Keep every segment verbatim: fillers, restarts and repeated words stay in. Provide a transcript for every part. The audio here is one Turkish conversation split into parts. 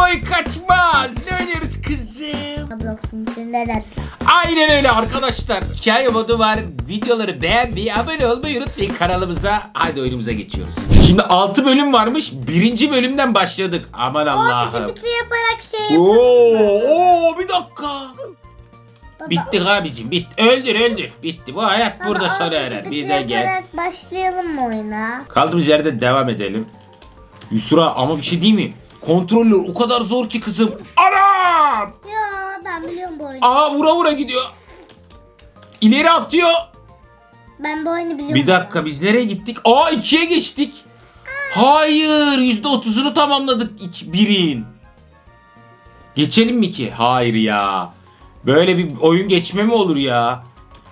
boy kaçmaz. Ne oynuyoruz kızım? Roblox'un içinde de. Aynen öyle arkadaşlar. Hikaye modu var. Videoları beğenmeyi, abone olmayı unutmayın kanalımıza. Hadi oyunumuza geçiyoruz. Şimdi altı bölüm varmış. Birinci bölümden başladık. Aman Allah'ım. O biti yaparak şey Oo, oo, bir dakika. Baba, Bitti abicim, bitti. Öldür öldür. Bitti. Bu hayat baba, burada o sona biti erer. Bir biti de gel. yaparak başlayalım mı oyuna? Kaldığımız yerde devam edelim. Yusra ama bir şey değil mi? Kontroller o kadar zor ki kızım. Anam! Ya ben biliyorum bu oyunu. Aa vura vura gidiyor. İleri atıyor. Ben bu oyunu biliyorum. Bir dakika biz nereye gittik? Aa ikiye geçtik. Hayır yüzde otuzunu tamamladık iki, birin. Geçelim mi ki? Hayır ya. Böyle bir oyun geçme mi olur ya?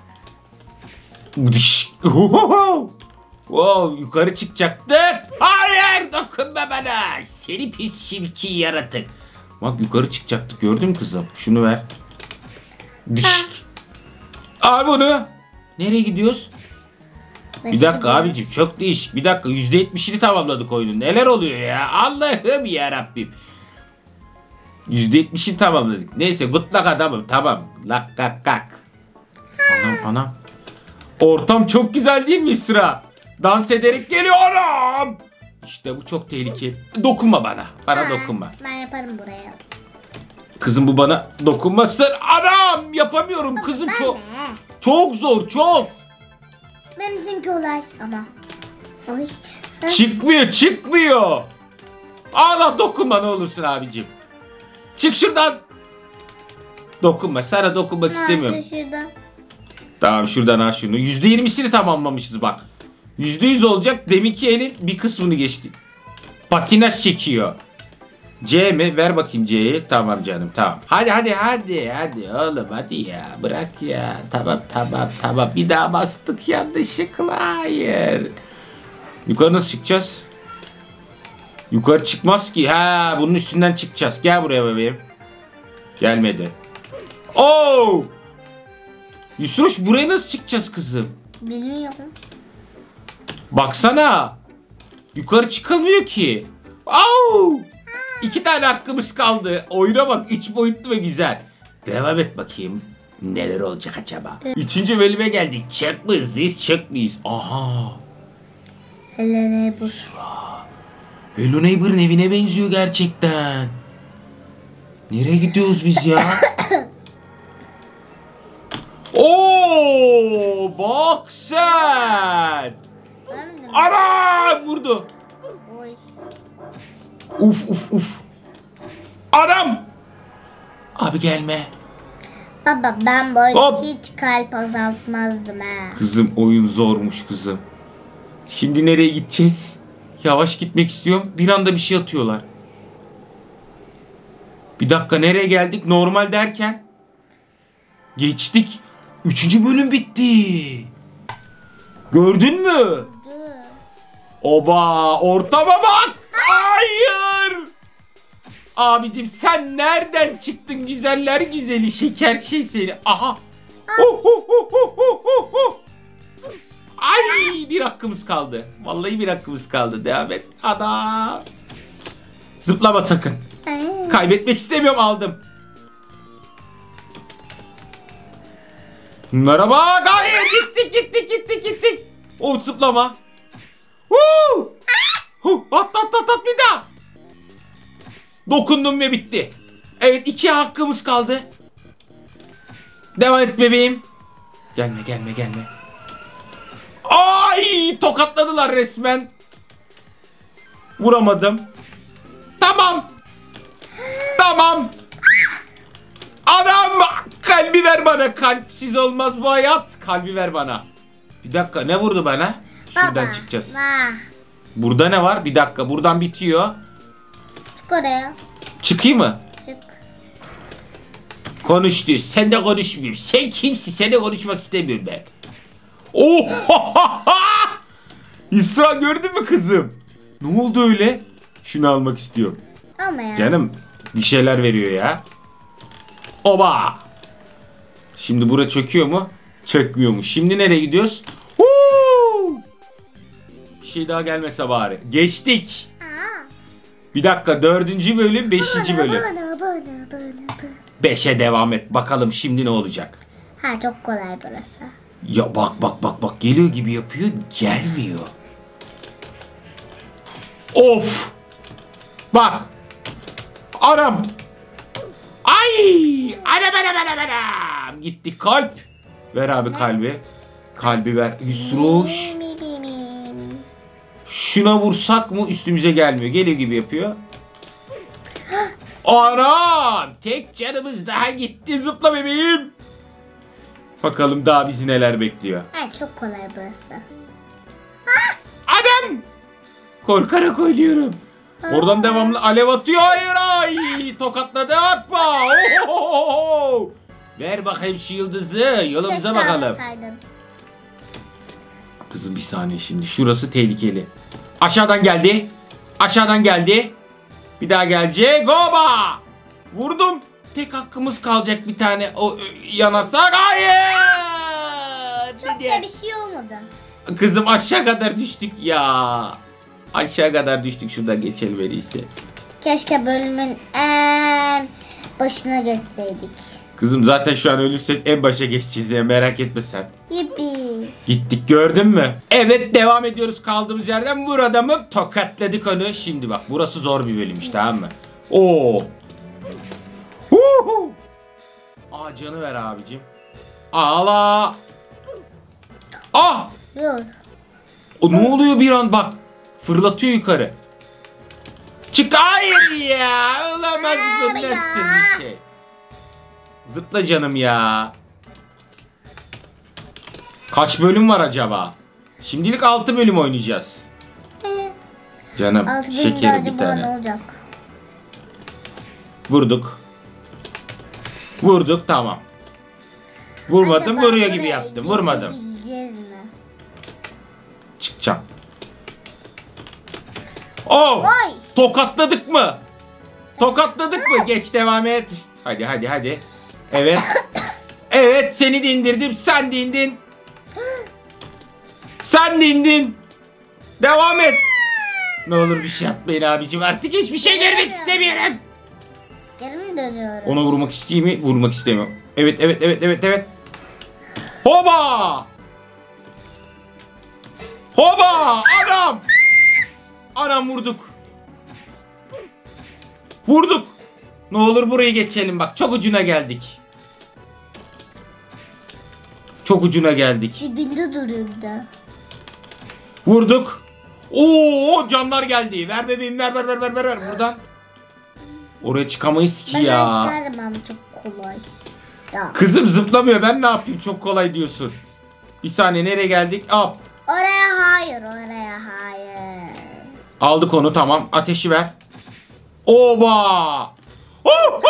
Wow, yukarı çıkacaktık. Hayır dokunma bana. Seni pis çirkin yaratık. Bak yukarı çıkacaktık gördün mü kızım? Şunu ver. Dişk. Al bunu. Nereye gidiyoruz? Bir dakika abicim çok değiş. Bir dakika yüzde yetmişini tamamladık oyunun. Neler oluyor ya? Allah'ım ya Rabbim. yüzde yetmişini tamamladık. Neyse gıtlak adamım tamam. Lak kak kak. Anam anam. Ortam çok güzel değil mi Sıra? Dans ederek geliyor anam. İşte bu çok tehlikeli. Dokunma bana. Bana Ha, dokunma. Ben yaparım buraya. Kızım bu bana dokunmasın. Anam yapamıyorum kızım Ben çok. de. Çok zor çok. Benim için kolay ama. Oy. Çıkmıyor çıkmıyor. Allah dokunma ne olursun abicim. Çık şuradan. Dokunma sana dokunmak istemiyorum. Şuradan. Tamam şuradan al şunu. yüzde yirmisini tamamlamışız bak. yüzde yüz olacak. Deminki elin bir kısmını geçti. Patinaj çekiyor. C mi? Ver bakayım C'yi. Tamam canım tamam. Hadi hadi hadi hadi oğlum hadi ya. Bırak ya. Tamam tamam tamam. Bir daha bastık yanlışlıkla. Hayır. Yukarı nasıl çıkacağız? Yukarı çıkmaz ki. Ha bunun üstünden çıkacağız. Gel buraya bebeğim. Gelmedi. Oo! Yusuf buraya nasıl çıkacağız kızım? Bilmiyorum. Baksana. Yukarı çıkılmıyor ki. Au! İki tane hakkımız kaldı. Oyuna bak. Üç boyutlu ve güzel. Devam et bakayım. Neler olacak acaba? Üçüncü bölüme geldik. Çok mu hızlıyız? Çok muyuz? Aha. Hello Neighbor. Hello Neighbor'ın evine benziyor gerçekten. Nereye gidiyoruz biz ya? Oo, bak sen. Ben de. Ana vurdu. Oy. Uf uf uf. Anam. Abi gelme. Baba ben böyle Hop. hiç kalp azaltmazdım ha. Kızım oyun zormuş kızım. Şimdi nereye gideceğiz? Yavaş gitmek istiyorum. Bir anda bir şey atıyorlar. Bir dakika nereye geldik? Normal derken. Geçtik. Üçüncü bölüm bitti. Gördün mü? Dur. Oba ortama bak. Hayır. Abicim sen nereden çıktın güzeller güzeli şeker şey seni. Aha. Oh, oh, oh, oh, oh, oh, oh. Ay bir hakkımız kaldı. Vallahi bir hakkımız kaldı. Devam et. Ana. Zıplama sakın. Ay. Kaybetmek istemiyorum aldım. Merhaba. Hayır gittik gittik gittik gittik. Oh zıplama. Woo! Huh, at at at at bir daha. Dokundum ve bitti. Evet iki hakkımız kaldı. Devam et bebeğim. Gelme gelme gelme. Ay tokatladılar resmen. Vuramadım. Tamam. Tamam. Adam kalbi ver bana. Kalpsiz olmaz bu hayat. Kalbi ver bana. Bir dakika ne vurdu bana? Şuradan Baba, çıkacağız. Vah. Burada ne var? Bir dakika buradan bitiyor. Çık oraya. Çıkayım mı? Çık. Konuştu. Sen de konuşmuyorum. Sen kimsin? Sen de konuşmak istemiyorum ben. Oh! İsra gördün mü kızım? Ne oldu öyle? Şunu almak istiyorum. Ama ya. Canım bir şeyler veriyor ya. Oba! Şimdi bura çöküyor mu? Çökmüyor mu? Şimdi nereye gidiyoruz? Huu! Bir şey daha gelmese bari. Geçtik. Aa. Bir dakika, dördüncü bölüm, beşinci bölüm. Bana, bana, bana, bana. Beşe devam et. Bakalım şimdi ne olacak? Ha çok kolay burası. Ya bak bak bak bak, geliyor gibi yapıyor, gelmiyor. Of! Bak! Anam! Ay! Anam anam anam anam! Gitti kalp. Ver abi kalbi. Kalbi ver. Yusruş. Mi, mi, mi, mi. Şuna vursak mı üstümüze gelmiyor. Geliyor gibi yapıyor. Anam! Tek canımız daha gitti. Zıpla bebeğim. Bakalım daha bizi neler bekliyor. Ha çok kolay burası. Adam! Korkarak oynuyorum. Oradan devamlı alev atıyor. Hayır ay! Tokatladı. Hoppa! Ohohoho! Ver bakayım şu yıldızı. Yolumuza Keşke bakalım. almasaydın. Kızım bir saniye şimdi. Şurası tehlikeli. Aşağıdan geldi. Aşağıdan geldi. Bir daha gelecek. Goba! Vurdum. Tek hakkımız kalacak bir tane. O yanasak. Hayır! Çok Dedi. da bir şey olmadı. Kızım aşağı kadar düştük ya. Aşağı kadar düştük. Şuradan geçelim en iyisi. Keşke bölümün en başına geçseydik. Kızım zaten şu an ölürsek en başa geçeceğiz ya, merak etme sen. Yippi. Gittik, gördün mü? Evet, devam ediyoruz kaldığımız yerden. Vur adamı, tokatladık onu. Şimdi bak, burası zor bir bölümmüş, tamam mı? Oo. Huhu. Aa, canı ver abicim. Ağla. Ah. Yok. O ne oluyor bir an bak. Fırlatıyor yukarı. Çık, hayır ya. Olamaz bu, nasıl bir şey. Zıpla canım ya. Kaç bölüm var acaba? Şimdilik altı bölüm oynayacağız. Canım Altı bölümde şekerim bir acaba ne tane. olacak? Vurduk. Vurduk, tamam. Vurmadım, Acaba vuruyor gibi buraya yaptım. Vurmadım. geçebileceğiz mi? Çıkacağım. Oh! Oy! Tokatladık mı? Tokatladık mı? Geç, devam et. Hadi hadi hadi. Evet. Evet, seni de indirdim. Sen de indin. Sen de indin. Devam et. Ne olur bir şey atmayın abicim. Artık hiçbir şey görmek istemiyorum. Geri mi dönüyorum? Ona vurmak isteyeyim mi? Vurmak istemiyorum. Evet evet evet evet evet. Hoba! Hoba! Anam! Anam, vurduk. Vurduk. Ne olur burayı geçelim bak. Çok ucuna geldik. Çok ucuna geldik. Dibinde duruyor bir de. Vurduk. Oo, canlar geldi. Ver bebeğim, ver ver ver ver ver ver buradan. Oraya çıkamayız ki Ben ya. çıkardım ama çok kolay. Ya. Kızım zıplamıyor. Ben ne yapayım? Çok kolay diyorsun. Bir saniye, nereye geldik? Hop. Oraya hayır, oraya hayır. Aldık onu, tamam. Ateşi ver. Oba! Oh!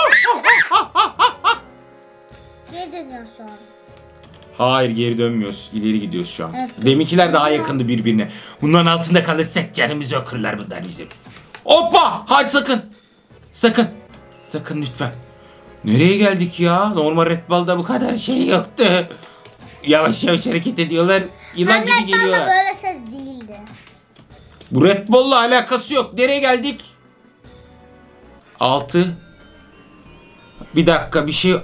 Geri dönüyor şu an. Hayır, geri dönmüyoruz. İleri gidiyoruz şu an. Evet. Deminkiler daha yakındı birbirine. Bunların altında kalırsak canımızı okurlar bunlar bizim. Hoppa! Hayır, sakın. Sakın. Sakın lütfen. Nereye geldik ya? Normal Red Bull'da bu kadar şey yoktu. Yavaş yavaş hareket ediyorlar. Yılan Hem gibi Red Bull'da geliyorlar. böyle ses değildi. Bu Red Bull'la alakası yok. Nereye geldik? Altı. Bir dakika, bir şey...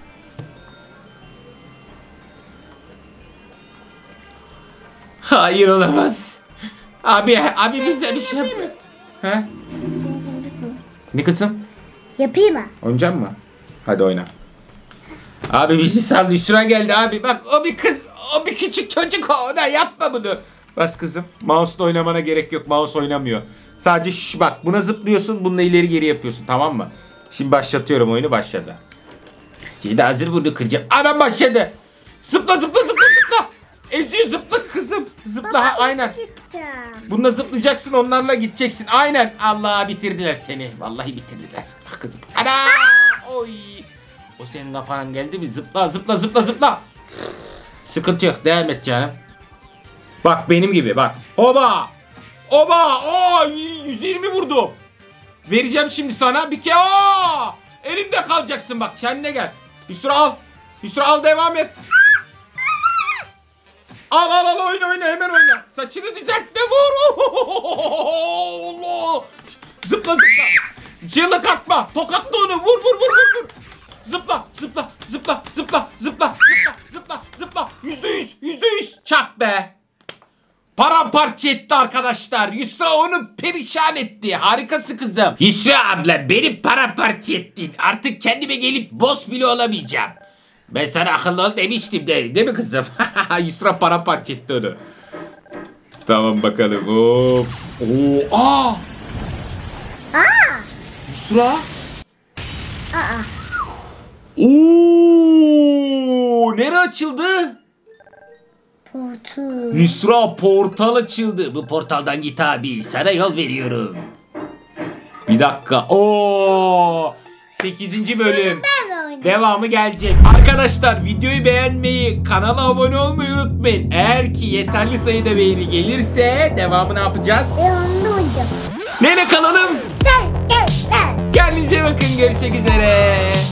Hayır, olamaz. Abi, abi bize bir şey yap. Yapayım mı? He? Senin için yapayım mı? Ne kızım? Yapayım mı? Oynayacak mı? Hadi oyna. Abi bizi saldı. Sıra geldi abi. Bak, o bir kız. O bir küçük çocuk. Ona yapma bunu. Bas kızım. Mouse'la oynamana gerek yok. Mouse oynamıyor. Sadece şş, bak, buna zıplıyorsun. Bununla ileri geri yapıyorsun, tamam mı? Şimdi başlatıyorum oyunu. Başladı. Seni hazır bunu kıracağım. Adam başladı. Zıpla zıpla zıpla zıpla. Eziyor, zıpla kızım. Zıpla, ha, aynen. Gideceğim. Bununla zıplayacaksın, onlarla gideceksin. Aynen. Allah, bitirdiler seni. Vallahi bitirdiler. Ah kızım. Ana! Oy. O senin kafan geldi mi? Zıpla zıpla zıpla zıpla. Sıkıntı yok. Devam et canım. Bak benim gibi bak. Oba. Oba. Oo, yüz yirmi vurdum. Vereceğim şimdi sana. Bir ke. Aa! Elimde kalacaksın bak. Kendine gel. Yusra al. Yusra al, devam et. Al al al, oyna oyna, hemen oyna. Saçını düzeltme, vur. Allah. Zıpla zıpla. Çığlık atma. Tokatla onu. Vur vur vur vur vur. Zıpla zıpla zıpla zıpla zıpla zıpla zıpla zıpla. Yüzde yüz yüzde yüz. Çak be. Paramparça etti arkadaşlar. Yusra onu perişan etti. Harikası kızım. Yusra abla beni paramparça ettin. Artık kendime gelip boss bile olamayacağım. Ben sana akıllı ol demiştim de. Değil mi kızım? Yusra paramparça etti onu. Tamam bakalım. Of. Oo, aa. Aa. Yusra. Aa. Oo, nere açıldı? Portal. Yusra portal açıldı. Bu portaldan git abi. Sana yol veriyorum. Bir dakika. Oo! sekizinci bölüm. Ben oynayayım. Devamı gelecek. Arkadaşlar videoyu beğenmeyi, kanala abone olmayı unutmayın. Eğer ki yeterli sayıda beğeni gelirse devamı ne yapacağız? E onu oynayacağım. Nereye kalalım? Gel gel gel. Kendinize bakın. Görüşmek üzere.